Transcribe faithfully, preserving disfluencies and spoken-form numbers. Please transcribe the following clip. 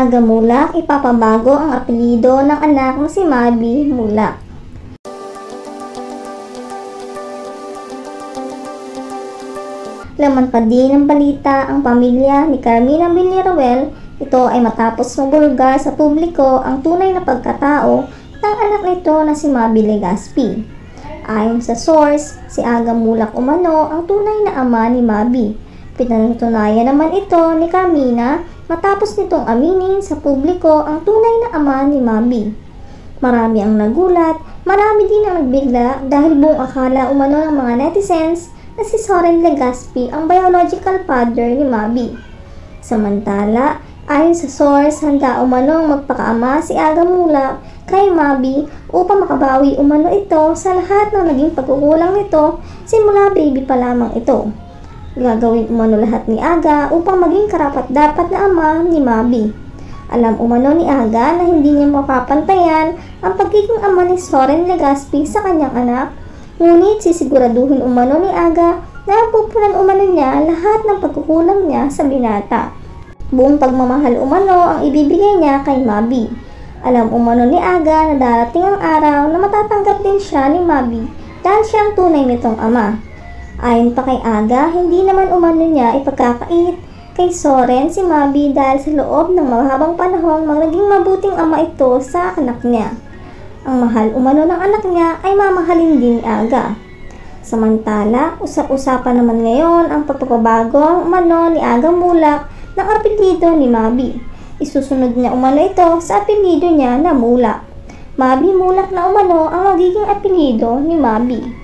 Aga Mulak, ipapabago ang apelyido ng anak na si Mabi Mulak. Laman pa din ng balita ang pamilya ni Carmina Villaruel. Ito ay matapos mabulgar sa publiko ang tunay na pagkatao ng anak nito na si Mabi Legaspi. Ayon sa source, si Aga Mulak umano ang tunay na ama ni Mabi. Pinatunayan naman ito ni Carmina matapos nitong aminin sa publiko ang tunay na ama ni Mabi. Marami ang nagulat, marami din ang nagbigla dahil buong akala umano ng mga netizens na si Soren Legaspi ang biological father ni Mabi. Samantala, ayon sa source, handa umanong magpakaama si Aga Mulak kay Mabi upang makabawi umano ito sa lahat ng naging pagkukulang nito simula baby pa lamang ito. Gagawin umano lahat ni Aga upang maging karapat-dapat na ama ni Mabi. Alam umano ni Aga na hindi niya mapapantayan ang pagiging ama ni Soren Legaspi sa kanyang anak, ngunit sisiguraduhin umano ni Aga na pupunan umano niya lahat ng pagkukulang niya sa binata. Buong pagmamahal umano ang ibibigay niya kay Mabi. Alam umano ni Aga na darating ang araw na matatanggap din siya ni Mabi dahil siya ang tunay nitong ama. Ayon pa kay Aga, hindi naman umano niya ipagkakait kay Soren si Mabi dahil sa loob ng mahabang panahon maging mabuting ama ito sa anak niya. Ang mahal umano ng anak niya ay mamahalin din ni Aga. Samantala, usap-usapan naman ngayon ang pagpapabago umano ni Aga Mulak ng apelyido ni Mabi. Isusunod niya umano ito sa apelyido niya na Mulak. Mabi Mulak na umano ang magiging apelyido ni Mabi.